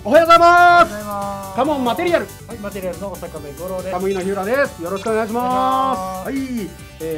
おはようございます。 ます。 カモンマテリアル。 はい、マテリアルの大阪部五郎です。 カムイの日浦です。よろしくお願いします。はい、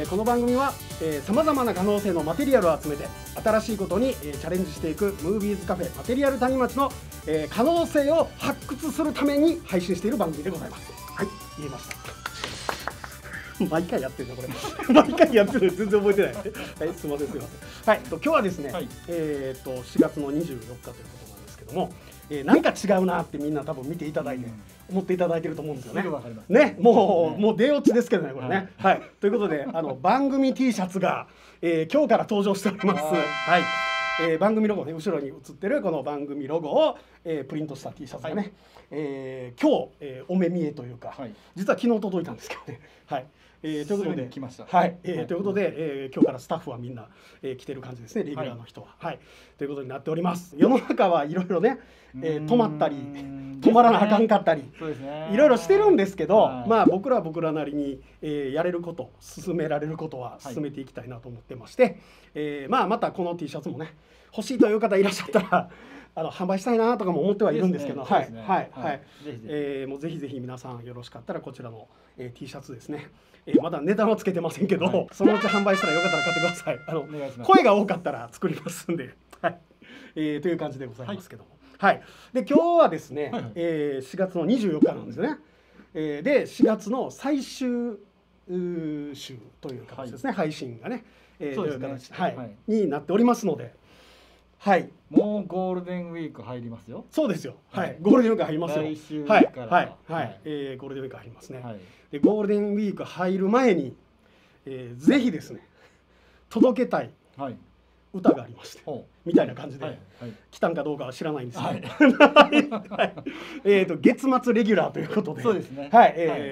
この番組はさまざまな可能性のマテリアルを集めて新しいことにチャレンジしていくムービーズカフェマテリアル谷町の可能性を発掘するために配信している番組でございます。はい、言えました。毎回やってるねこれ。毎回やってる全然覚えてない。はい、すみませんすみません。はい、今日はですね、はい、4月の24日ということなんですけども。なんか違うなってみんな多分見ていただいて、思っていただいてると思うんですよね。ね、もう出落ちですけどねこれね。はい、ということで番組 T シャツが、今日から登場しております。はい、番組ロゴね後ろに映ってるこの番組ロゴを、プリントした T シャツがね、今日、お目見えというか、実は昨日届いたんですけどね。はい。ということで来ました。はい。ということで、今日からスタッフはみんな、来てる感じですね。レギュラーの人は。はい。ということになっております。世の中はいろいろね、止まったり止まらなあかんかったり、いろいろしてるんですけど、まあ僕らなりに、やれること、進められることは進めていきたいなと思ってまして、またこの T シャツもね、欲しいという方いらっしゃったら。販売したいなとかも思ってはいるんですけど、はいはいはい、もうぜひぜひ皆さんよろしかったらこちらの T シャツですね。まだ値段はつけてませんけど、そのうち販売したらよかったら買ってください。声が多かったら作りますんで、はい、という感じでございますけども、はい。で今日はですね、4月の24日なんですよね。で4月の最終週という形ですね、配信がね、という形になっておりますので。はい、 もうゴールデンウィーク入りますよ。 そうですよ。はい、ゴールデンウィーク入りますよ。 来週からはいはいはい、ゴールデンウィーク入りますね。でゴールデンウィーク入る前に、ぜひですね届けたい歌がありまして、みたいな感じで来たんかどうかは知らないんですけど、月末レギュラーということで、そうですね。はい、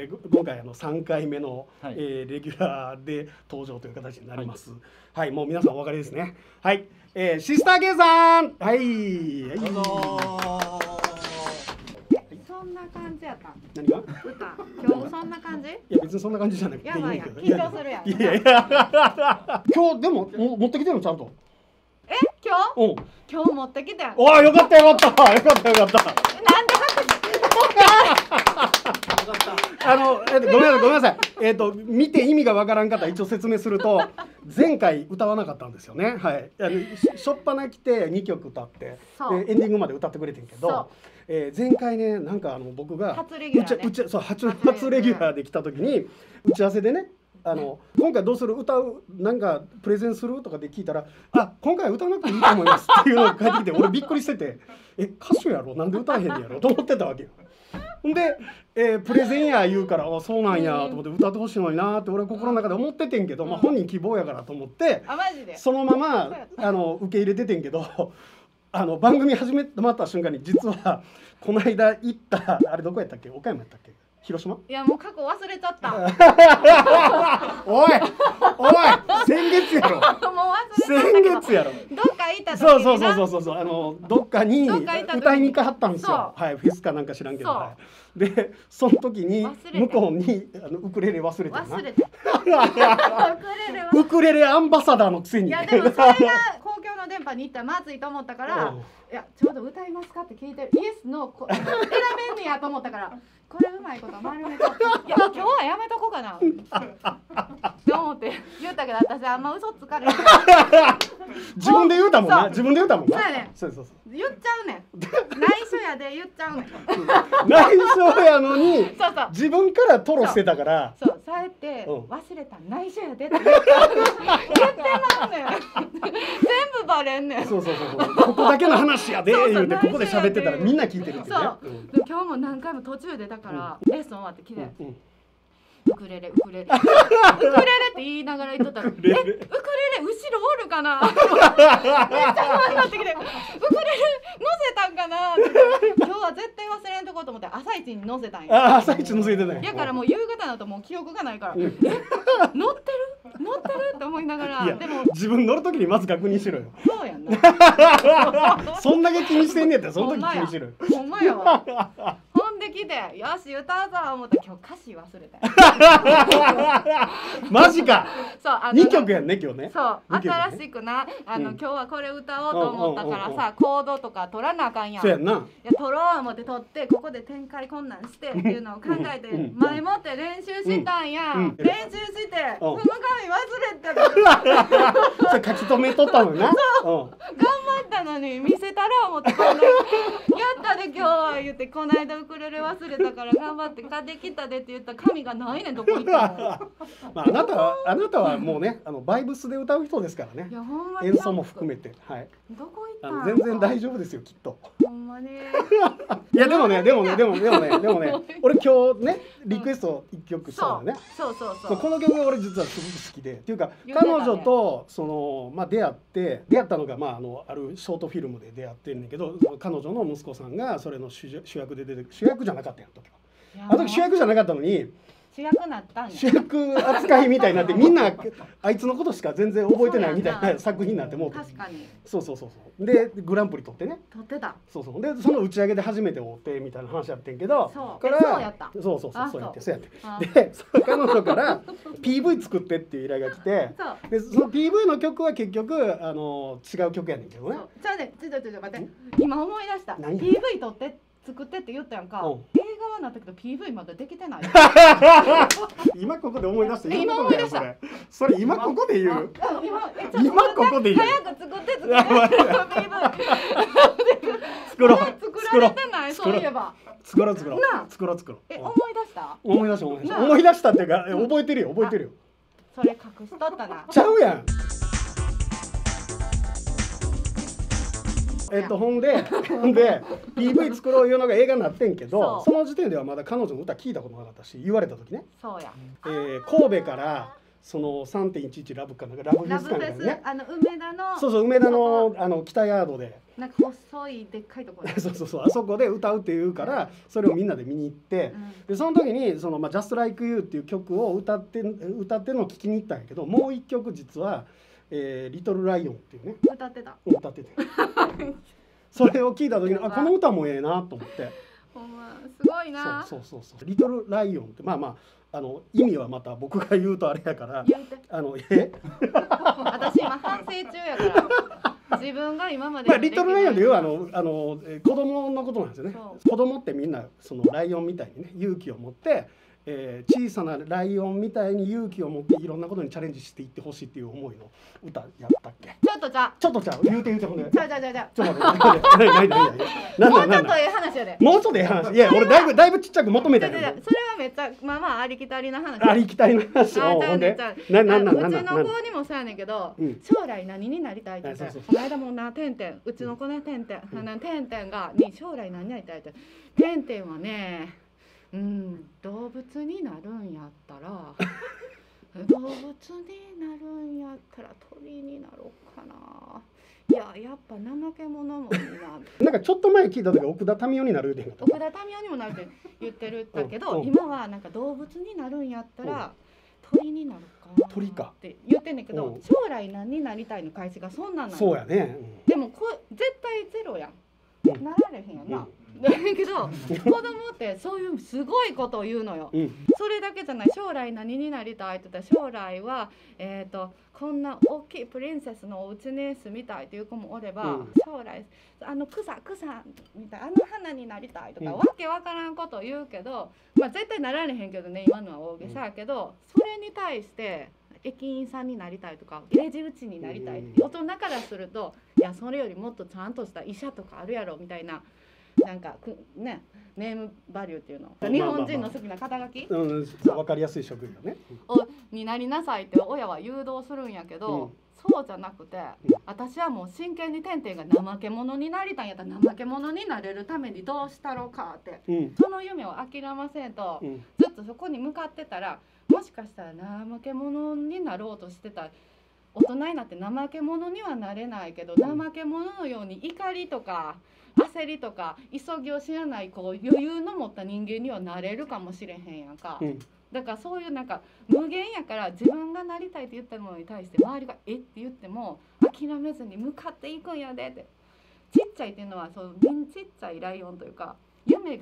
今回3回目のレギュラーで登場という形になります。はい、もう皆さんお分かりですね。はい。シスターKさん、はい、 どうぞ。そんな感じやった。 何が？ 歌。今日そんな感じ？ いや別にそんな感じじゃなくて。 やばいやん。緊張するやん。 いやいや。今日でも持ってきてるのちゃんと。 今日？うん。今日持ってきて。 おお、よかったよかったよかったよかった。 なんでごめんなさい。見て意味がわからん方一応説明すると、前回歌わなかったんですよね。はい。しょっぱな来て2曲歌って、エンディングまで歌ってくれてんけど、前回ねなんか僕が初レギュラーで、 そう初レギュラーで来た時に打ち合わせでね。今回どうする歌うなんかプレゼンするとかで聞いたら今回歌わなくていいと思いますっていうのが返ってきて俺びっくりしてて歌手やろなんで歌えへんやろと思ってたわけよ。ほんで、プレゼンや言うからそうなんやと思って歌ってほしいのになって俺は心の中で思っててんけど、本人希望やからと思ってそのまま受け入れててんけど番組始めまった瞬間に実はこの間行ったあれどこやったっけ岡山やったっけ広島？ いやもう過去忘れちゃった。 おい先月やろ。 もう忘れちゃったけど。 先月やろ。 どっか行った時にそうどっかに歌いに行かはったんですよ。はい、フェスかなんか知らんけど。でその時に向こうにウクレレ忘れてるな。ウクレレアンバサダーのくせに。 いやでもそれが公共の電波に行ったらまずいと思ったから、いやちょうど歌いますかって聞いてイエスの選べんねやと思ったから。これうまいこと丸めといや今日はやめとこうかなって思って言ったけど私あんま嘘つかれへん自分で言うたもんなそうやねそう言っちゃうねん内緒やで言っちゃうねん内緒やのに自分からトロしてたからそうやって忘れた内緒やでって言ってまうねん全部バレんねんそうここだけの話やで言うてここで喋ってたらみんな聞いてるってね今日も何回も途中でだからレッスン終わって来てウクレレって言いながら言っとったらウクレレ後ろおるかなめっちゃ不安になってきてウクレレ乗せたんかなって今日は絶対忘れんとこうと思って朝一に乗せたんや。 朝一乗せてないだからもう夕方になるともう記憶がないから乗ってるって思いながらでも自分乗る時にまず確認しろよ。 そうやんなそんだけ気にしてんねやったらその時気にしろよ。 ほんまやわほんでってきてよし歌うぞ思ったら今日歌詞忘れたマジか。 そう 2曲やんね今日ね。 そう二曲ね新しくな今日はこれ歌おうと思ったからさコードとか取らなあかんやん。 そうやんな。 いや取ろう思って取ってここで展開こんなんしてっていうのを考えて前もって練習したんや、練習してその紙忘れてたそれ書き留めとったのにな。 頑張ったのに見せたら思ってこんなやったで今日は言ってこの間ウクレレ忘れたから頑張って買ってきたでって言ったら紙がないねんどこ行ったのまああなたはもうねバイブスで歌う人ですからね。 いやほんまに演奏も含めてはいどこ行ったん全然大丈夫ですよきっと。 ほんまにいやでもね俺今日ねリクエスト1曲したのね。 そうこの曲が俺実はすごく好きでっていうか彼女とその出会ったのがあるショートフィルムで出会ってるんだけど彼女の息子さんがそれの主役で出て主役じゃなかったやん時は。あの時主役じゃなかったのに主役なったんや。 主役扱いみたいになってみんなあいつのことしか全然覚えてないみたいな作品になってもう確かにそうでグランプリ取ってね取ってたそうでその打ち上げで初めて会ってみたいな話やってんけどそうやったそうやってでその彼女から PV 作ってっていう依頼が来てでその PV の曲は結局違う曲やねんけどね。 じゃあねちょっと待って今思い出した PV 撮って作ってって言ったやんか、映画はなったけど PV まだできてない今ここで思い出して今思い出したそれ今ここで言う今ここで言う早く作って作られてないそういえば作ろう思い出したっていうか覚えてるよそれ隠しとったなちゃうやん。ほんで PV 作ろういうのが映画になってんけどその時点ではまだ彼女の歌聞いたことなかったし言われた時ねそうや神戸からその 3.11 ラブかなんかラブフェスかなんかね梅田のそう梅田の北ヤードでなんか細いでっかいところそうあそこで歌うって言うからそれをみんなで見に行ってでその時にその「Just Like You」っていう曲を歌ってるのを聴きに行ったんやけどもう一曲実はリトルライオンっていうね歌っててそれを聞いた時にこの歌もええなと思ってほんますごいなそうリトルライオンって意味はまた僕が言うとあれやから言って私今反省中やから自分が今までリトルライオンでいう子供のことなんですよね。子供ってみんなそのライオンみたいにね勇気を持って小さなライオンみたいに勇気を持っていろんなことにチャレンジしていってほしいっていう思いの歌やったっけ。 ちょっとちゃう言うてほんでちょっと待ってもうちょっとええ話やでもうちょっとええ話いや俺だいぶちっちゃく求めたけどそれはめっちゃまあありきたりな話ありきたりな話をほんでうちの子にもそうやねんけど将来何になりたいって言ったらこの間もなてんてんうちの子ねてんてんが将来何になりたいっててんてんはね動物になるんやったら鳥になろうかな。やっぱ怠け者もいいな。 なんかちょっと前聞いた時奥田民生になるって奥田民生にもなるって言ってるんだけど今はなんか動物になるんやったら鳥になるかなって言ってんねんけど将来何になりたいの返しがそんなんなの。 そうやね。 でも絶対ゼロやん。なられへんやんな。だけど子供ってそういうすごいことを言うのよ、それだけじゃない。将来何になりたいって言ったら将来はこんな大きいプリンセスのお家に住みたいという子もおれば、将来草みたいな花になりたいとか、わけわからんことを言うけど絶対なられへんけどね今のは大げさやけど、それに対して駅員さんになりたいとかレジ打ちになりたいって大人からするといやそれよりもっとちゃんとした医者とかあるやろみたいな。なんかねネームバリューっていうの日本人の好きな肩書き分かりやすい職業ねになりなさいって親は誘導するんやけど、そうじゃなくて私はもう真剣にてんてんが怠け者になりたいんやったら怠け者になれるためにどうしたろうかって、その夢を諦めせんと、ずっとそこに向かってたらもしかしたら怠け者になろうとしてた大人になって怠け者にはなれないけど、怠け者のように怒りとか焦りとか急ぎを知らない余裕の持った人間にはなれるかもしれへんやんか、だからそういうなんか無限やから自分がなりたいって言ったものに対して周りが「えっ?」て言っても諦めずに向かっていくんやでって。ちっちゃいっていうのはちっちゃいライオンというか夢が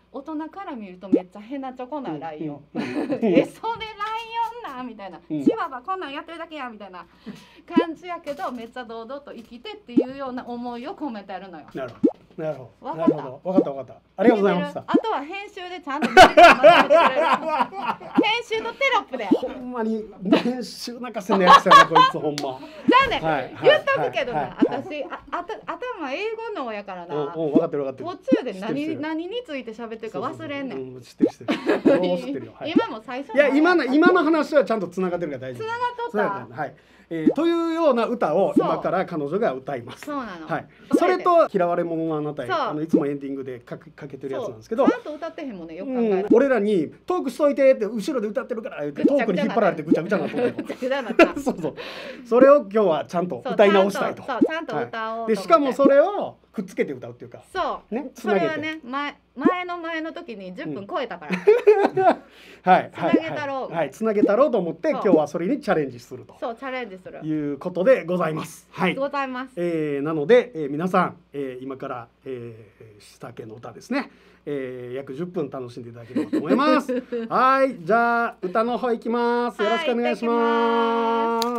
大人から見るとめっちゃヘナチョコなライオン、それライオンなみたいな、チワワこんなんやってるだけやみたいな感じやけど、めっちゃ堂々と生きてっていうような思いを込めてるのよ。 なるほど。なるほど。分かった。ありがとうございました。 あとは編集でちゃんと見てくれる編集のテロップで。 ほんまに編集泣かせのやつやなこいつほんま。 じゃあね、言っとくけどな、私頭英語のやからな。 分かってる。 途中で何について喋ってるか忘れんねん。 知ってる。 今も最初いや今の話はちゃんとつながってるから大丈夫。 つながっとった。 はい。というような歌を今から彼女が歌います。 そうなの。 はい。それと嫌われ者のあなたへ、いつもエンディングでかけてるやつなんですけど、 ちゃんと歌ってへんもんね、よく考えた。 俺らにトークしといてって後ろで歌ってるから言ってトークに引っ張られてぐちゃぐちゃなとぐちゃぐちゃなった。 そう。それを今日はちゃんと歌い直したいと。 そう、ちゃんと歌おう。 でしかもそれをくっつけて歌うっていうか。 そうね。 それはね、前の時に10分超えたから。 はい。 つなげたろう。 はい。つなげたろうと思って今日はそれにチャレンジすると。 そう、チャレンジする。 いうことでございます。はい。 ございます。 なので皆さん今から下家の歌ですね。約10分楽しんでいただければと思います。はい、じゃあ歌の方行きます。よろしくお願いします。 用意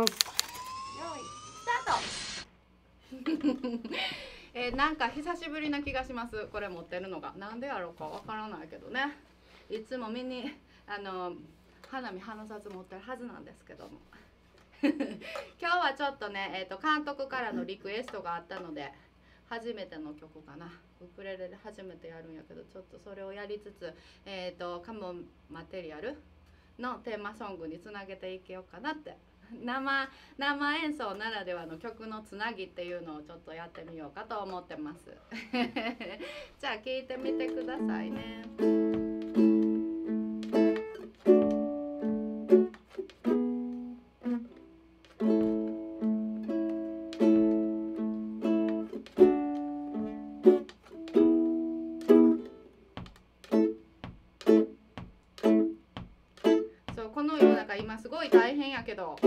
スタート。なんか久しぶりな気がします。これ持ってるのがなんでやろうかわからないけどね。いつも見に花見花札持ってるはずなんですけども。今日はちょっとね、監督からのリクエストがあったので初めての曲かな、ウクレレで初めてやるんやけど、ちょっとそれをやりつつカモンマテリアルのテーマソングにつなげていけようかなって、生演奏ならではの曲のつなぎっていうのをちょっとやってみようかと思ってます。じゃあ聴いてみてくださいね。この世の中今すごい大変やけど、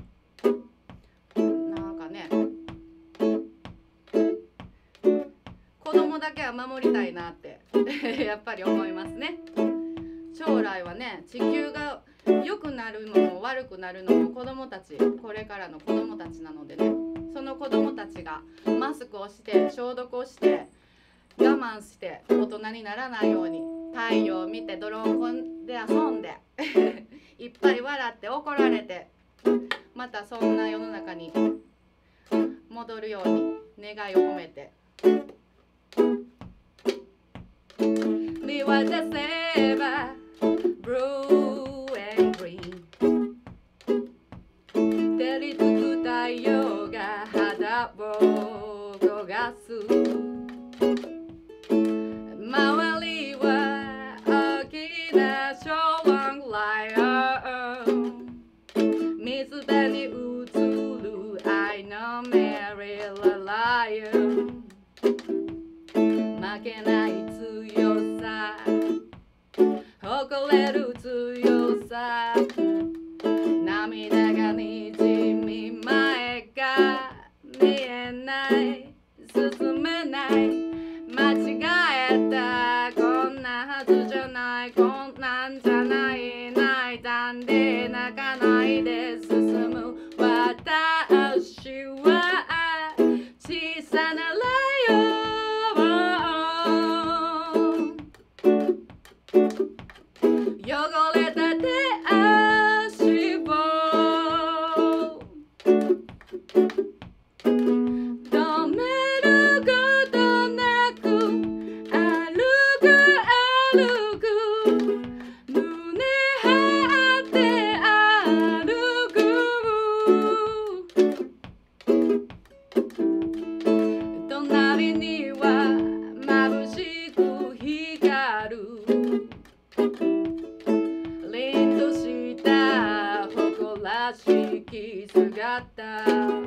なんかね、子供だけは守りたいなってやっぱり思いますね。将来はね、地球が良くなるのも悪くなるのも子供たち、これからの子供たちなのでね、その子供たちがマスクをして消毒をして我慢して大人にならないように、太陽を見て泥をこんで遊んでいっぱい笑って怒られて、またそんな世の中に戻るように願いを込めて。We were the saber, blue and green。照りつく太陽が肌を焦がす。周りは大きなショーワンライオン。水辺に映る愛のメリーライオン。負けない強さ、誇れる強さ。涙がにじみ前が見えない、進めない、間違えた、こんなはずじゃない、こんなんじゃない、泣いたんで泣かないで進む私は小さなライオン。汚れた手足を止めることなく歩く胸張って歩く。隣には眩しく光る凛とした誇らしき姿。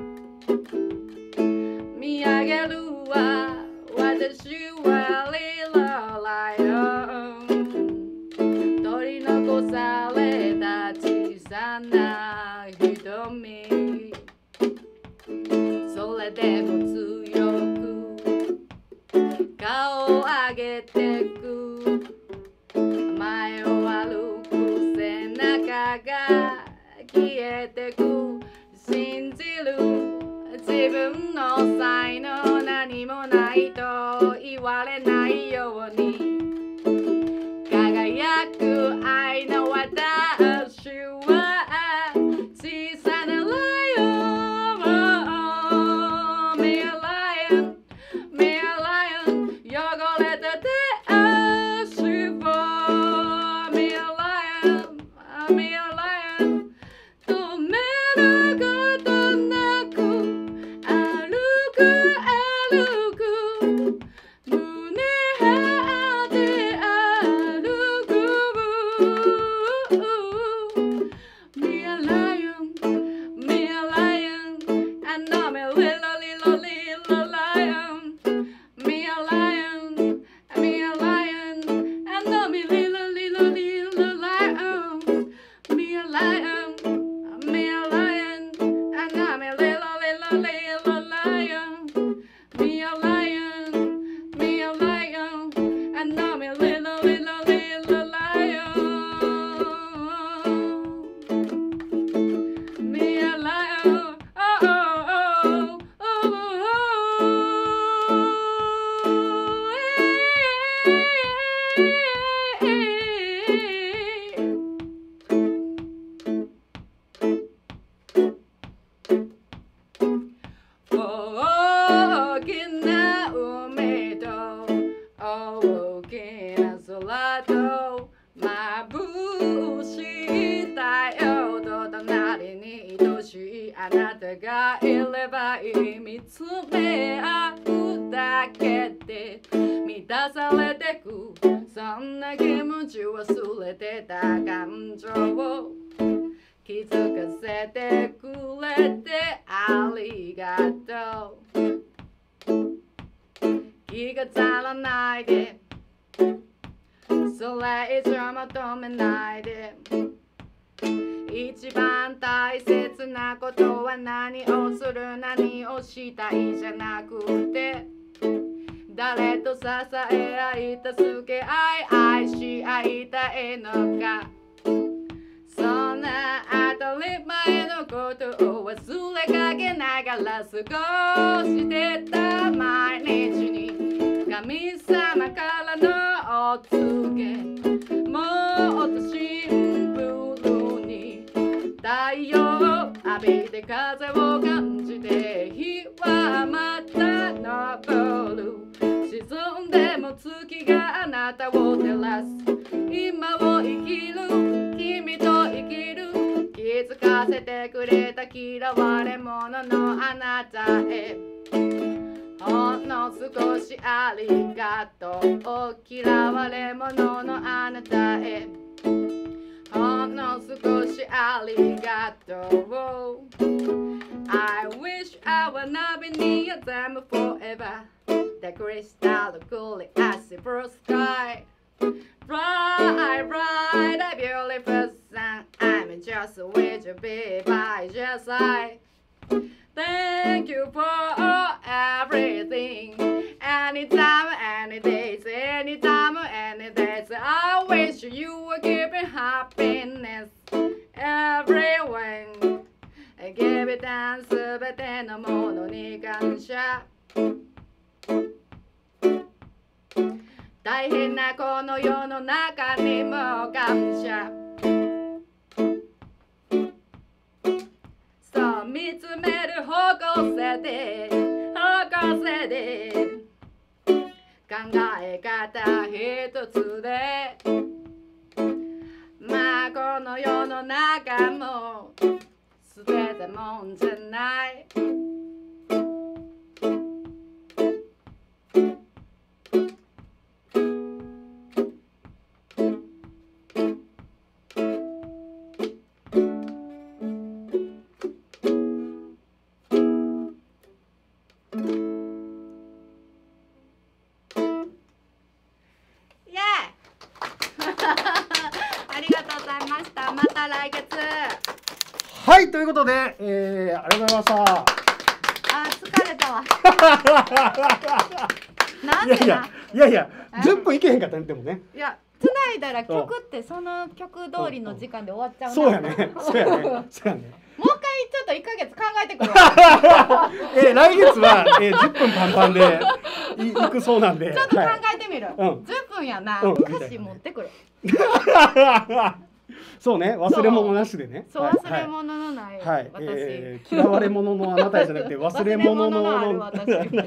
見上げるわ私はリロライオン。取り残された小さな瞳。それでも強く顔を上げてく。 が消えてく信じる自分の才能何もないと言われないように輝く愛の私は小さなライオン Me a lion Me a lion 汚れた手足を Me a lion Me a lion 止めることなく歩く歩く胸張って歩く Me a lion Me a lion and I'm a little lion Me a lion Me a lion and I'm a little lion Me a lion Me a lion and I'm a little lion Me a lion Me a lion and I'm a little lion Me a lion oh oh大きな海と大きな空と眩しい太陽と隣に愛しいあなたがいればいい見つめ合うだけで満たされてくそんな気持ち忘れてた感情を気づかせてくれてありがとう気が足らないでそれ以上求めないで一番大切なことは何をする何をしたいじゃなくて誰と支え合い助け合い愛し合いたいのかそんな当たり前のことを忘れかけながら過ごしてた毎日に神様からのお告げもっとシンプルに太陽浴びて風を感じて日はまた昇る沈んでも月があなたを照らす今を生きる君と生きる気づかせてくれた嫌われ者のあなたへほんの少しありがとう嫌われ者のあなたへほんの少しありがとう I wish I would not be near them forever The crystal clear as the blue sky Bright, bright, a beautiful sun I'm just with you, baby, by your side Thank you for everything Anytime, any days, anytime, any days I wish you were giving happiness Everyone Give it thanks すべてのものに感謝大変なこの世の中にも感謝そう見つめる方向性で考え方一つでまあこの世の中も捨てたもんじゃないまた来月。 はい、ということで、ありがとうございました。 あ、疲れたわ。なんでな。 いや10分いけへんかったね、でもね。 いや、つなえたら曲ってその曲通りの時間で終わっちゃうな。 そうやね、そうやね、そうやね。 もう一回ちょっと1ヶ月考えてくるわ。 来月は、10分パンパンで行くそうなんで。 ちょっと考えてみる。 うん 10分やな。 うん歌詞持ってくる。 そうね、忘れ物なしでね。 そう、 はい忘れ物のないはい、 私。 嫌われ者のあなたじゃなくて忘れ物のある私。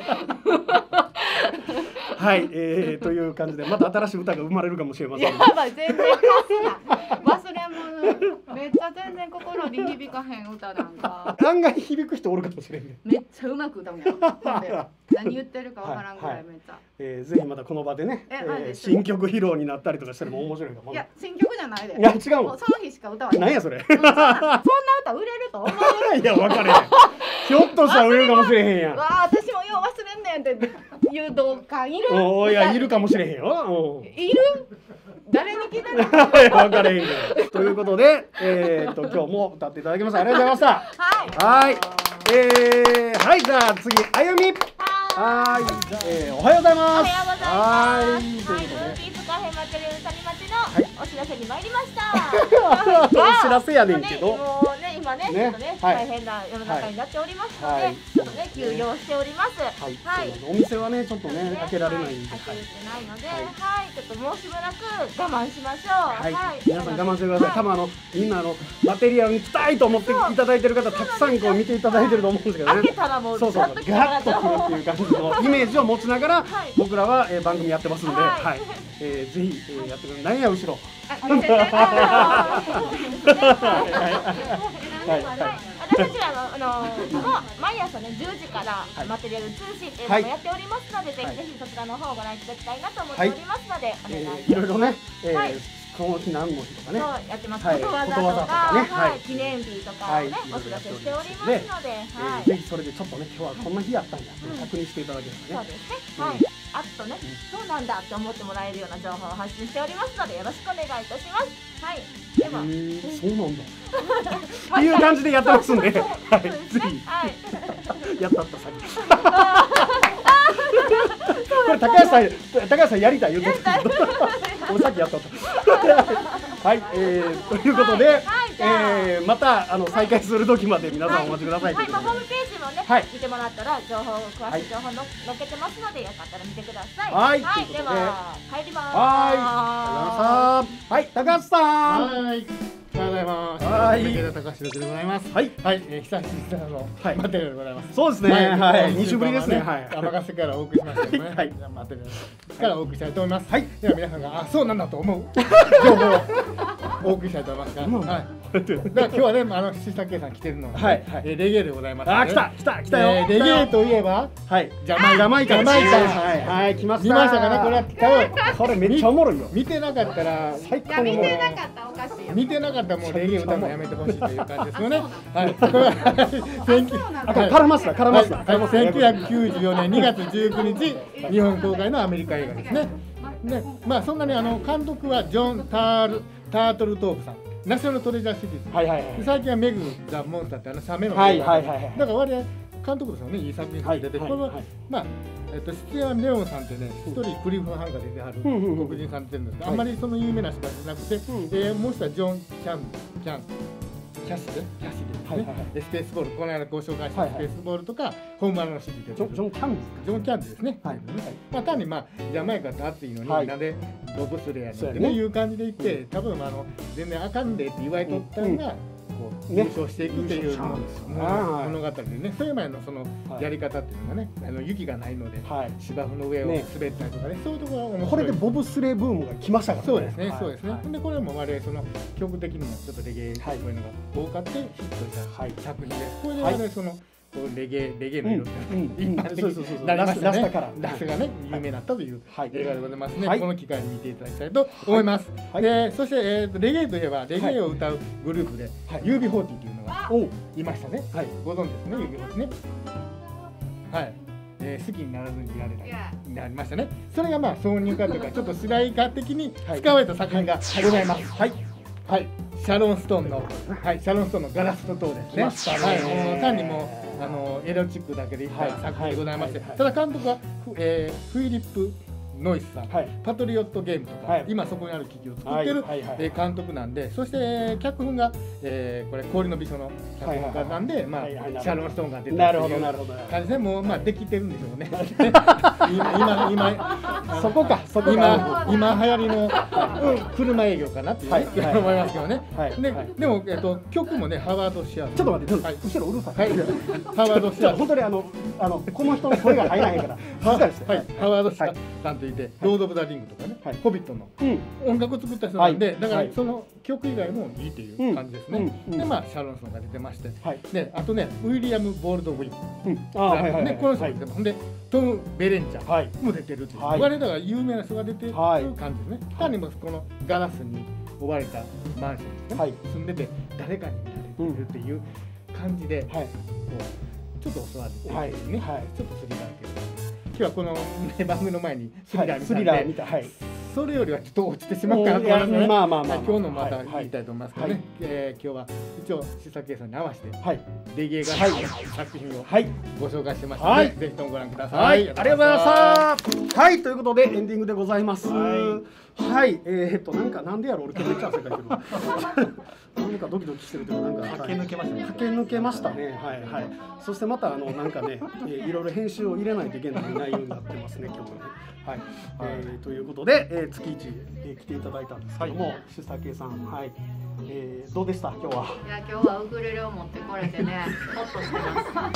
はい、という感じでまた新しい歌が生まれるかもしれません。 やばい、全然歌詞な。忘れ物。めっちゃ全然心に響かへん歌なんか。 案外響く人おるかもしれんね。 めっちゃうまく歌うんや。ほんで何言ってるかわからんぐらいめっちゃ。 ぜひまたこの場でね、 何です新曲披露になったりとかしたらも面白いかも。 いや、新曲じゃないで。 いや違うもん。 もうその日しか歌わない。 なんやそれ。 そんな歌売れると思う？ いや分かれへん。ひょっとしたら売れるかもしれへんやん。 わあ、私もよう忘れんねんって誘導感いる？ いやいるかもしれへんよ。 いる？誰に聞いてるの？ 分かれへんけど。ということで、今日も歌っていただきました。ありがとうございました。 はい。 はい、はい、じゃあ次あゆみ。はい、おはようございます。 はい、 ということで。 ピースカフェマテリアル谷町のお知らせに参りました。 お知らせやねんけど。 もうね、今ね、ちょっとね、大変な世の中になっておりますので、ちょっとね、休業しております。 はい。お店はね、ちょっとね、開けられないんで。 開けれてないので、はい、ちょっともうしばらく我慢しましょう。 はい。皆さん我慢してください。多分みんなマテリアルに来たいと思っていただいてる方、たくさんこう見ていただいてると思うんですけどね。 開けたらもうそうそう、ガッと来るっていう感じのイメージを持ちながら、僕らは番組やってますんで、はい。ぜひやってください。何や後ろ。 私たちは毎朝ね10時からマテリアル通信っていうのもやっておりますので、ぜひぜひそちらの方をご覧いただきたいなと思っておりますので、お願いします。 いろいろね、この日何の日とかね、 そうやってます。 はいことわざとか、記念日とかをねお知らせしておりますので、 ぜひそれでちょっとね、今日はこんな日やったんやって確認していただければね。 そうですね。はい。あとね、そうなんだって思ってもらえるような情報を発信しておりますので、よろしくお願いいたします。はい。では、 そうなんだ。っていう感じでやってますんで、はい、ぜひやったった先。これ高橋さんやりたい言うと。俺さっきやったった。はい、ということで、また再開する時まで皆さんお待ちください。 はい、ホームページもね、見てもらったら詳しい情報載っけてますので、よかったら見てください。 はい、 では帰ります。 はい、高橋さん。 はい。おはようございます。 はい。 池田隆でございます。 はい。 はい。久々のマテリアルでございます。 そうですね。はい。2週ぶりですね。はい。 天ヶ瀬からお送りしましたね。はい。マテリアルからお送りしたいと思います。はい。では皆さんがそうなんだと思う情報をお送りしたいと思いますが、はい。今日はねシスター K さん来てるので、レゲエでございます。 あ、来たよ。 レゲエといえば、はい。ジャマイカ。 はい。来ました。 見ましたかねこれ。 これめっちゃおもろいよ。 見てなかったら最高におもろい。 見てなかったおかしいよ。 見てなかったらもうレゲエ歌うのやめてほしいという感じですよね。はい。これは絡ますな。 1994年2月19日日本公開のアメリカ映画ですね。で、まあそんなに監督はジョン・タートルトープさん。ナショナルトレジャーシリーズ。最近はメグ・ザ・モンスターってサメの映画。だから割合監督ですよね。いい作品が出て、これはまあ出演はレオンさんってね、一人クリフ・ハンが出てはる黒人さんって言うんですけど、あんまりその有名な人じゃなくて、もう一人はジョン・キャシですね。スペースボール、この間ご紹介したスペースボールとか、ホームアローンシティというジョン・キャンディですね。まあ単にジャマイカって暑いのに、なんでボブスレーやねんっていう感じで言って、多分全然あかんでって言われとったのが、優勝していくっていう物語でね、そういう前のそのやり方っていうのがね、雪がないので芝生の上を滑ったりとかね、そういうところが面白い。 これでボブスレーブームが来ましたからね。 そうですね、そうですね。でこれも割合その曲的にもちょっとレゲエっぽいのが多かってヒットした作品です。これで割合そのレゲエの色って一般的になりましたね。ラスがね有名だったという映画でございますね。この機会に見ていただきたいと思います。そしてレゲエといえばレゲエを歌うグループで UB40 というのがいましたね。ご存知ですね、UB40 ね。はい。好きにならずにいられないになりましたね。それがまあ挿入歌というかちょっと主題歌的に使われた作品がございます。はい。シャロンストーンのガラスと塔ですね。単にもエロチックだけでいった作品でございまして、ただ監督はフィリップ・ノイスさん、パトリオットゲームとか、今そこにある機器を作ってる監督なんで、そして脚本がこれ氷の美女の脚本家なんで、シャロン・ストーンが出てるっていう感じでもうできてるんでしょうね。今そこか、今流行りの車営業かなって思いますけどね。でも曲もね、ハワード・シアー。 ちょっと待って、後ろうるさい。 ハワード・シアー。 本当にこの人の声が入らへんから。 ハワード・シアーさんといて、ロード・オブ・ザ・リングとかね、ホビットの音楽を作った人なんで、だからその曲以外もいいっていう感じですね。で、シャロンソンが出てまして、で、あとね、ウィリアム・ボールドウィン、この人が出てます。で、トム・ベレンチャーも出てるっていう、我々が有名な人が出てる感じですね。他にもこのガラスに覆われたマンションですね、住んでて誰かに見られてるっていう感じで、ちょっと教わってね、ちょっとスリラーけど、今日はこの番組の前にスリラー見た、それよりはちょっと落ちてしまうかなと思いますね。今日のまた言いたいと思いますからね。今日は一応試作計算に合わせてレゲエ楽器の作品をご紹介してましたので、ぜひともご覧ください。 ありがとうございました。はい、ということでエンディングでございます。はい、なんでやろ、俺今日めっちゃ汗かいてる。なんかドキドキしてるというか、 駆け抜けましたね。 駆け抜けましたね。はい。そしてまたなんかね、いろいろ編集を入れないといけない内容になってますね、今日もね。はい。ということで、月一来ていただいたんですけども、シスターKさん、はい。どうでした今日は？ いや、今日はウクレレを持ってこれてね、ホッとしてます。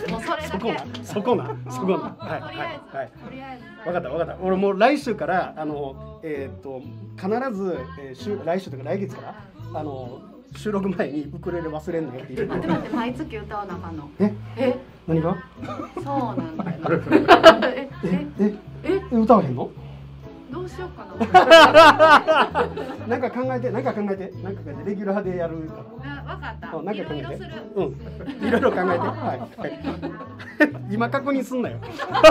もうそれだけ。 そこな。はい。 とりあえず。 わかった。俺もう来週から必ず来週というか来月から収録前にウクレレ忘れんなよって言って。 待って、毎月歌わなあかんの。 何が？ そうなんだよ。 歌わへんの？ どうしようかな。 なんか考えて、レギュラーでやるから。 わかった。 なんか考えて。 いいろいろ考えて。今確認すんなよ。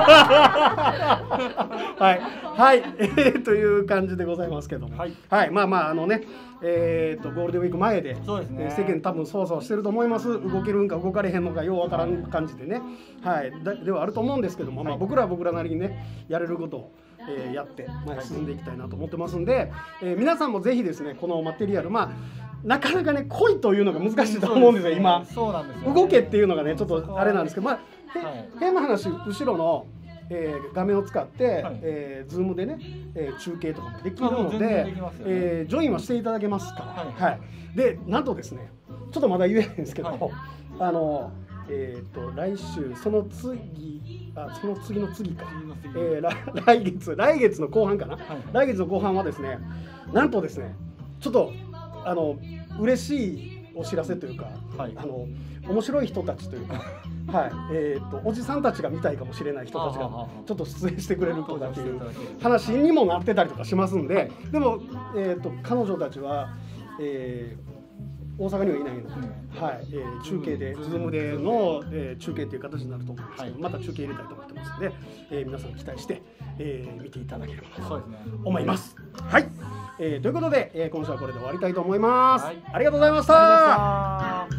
はい、という感じでございますけども。はい、ゴールデンウィーク前で世間多分そわそわしてると思います。動けるんか動かれへんのかようわからん感じでね。ではあると思うんですけども、僕らは僕らなりにねやれることをやって前進んでいきたいなと思ってますんで、皆さんもぜひですねこのマテリアルなかなかね来いというのが難しいと思うんですよ今。 そうなんですよ。 動けっていうのがねちょっとあれなんですけど、変な話後ろの画面を使って、ズームでね、中継とかもできるので、ジョインはしていただけますから。でなんとですねちょっとまだ言えないんですけど、来週その次の次か、来月の後半かな、来月の後半はですねなんとですねちょっと嬉しいお知らせというか、面白い人たちというか、おじさんたちが見たいかもしれない人たちがちょっと出演してくれるとかっていう話にもなってたりとかしますんで、でも、彼女たちは、大阪にはいないので、中継で、Zoom での、中継っていう形になると思うんですけど、また中継入れたいと思ってますので、皆さん期待して、見ていただければと思います。はい、ということで、今週はこれで終わりたいと思います。ありがとうございました。